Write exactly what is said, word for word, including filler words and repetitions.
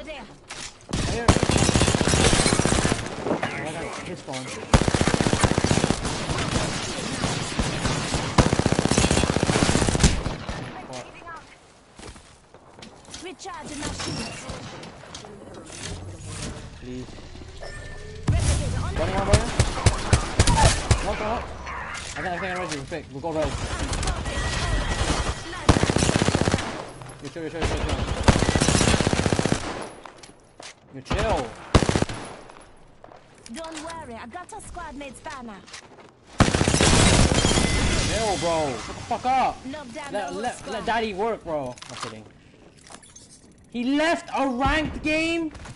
there. Here. Oh, I got his phone. Recharging my shields. Please. Replicator on Running one, running. Knock, knock. I think I think I'm ready. Quick, we'll go red. You chill, you chill, you chill, chill. You chill. Don't worry, I got a squad mate's banner. Chill, bro. Shut the fuck up. Let, let, let, let daddy work, bro. I'm kidding. He left a ranked game?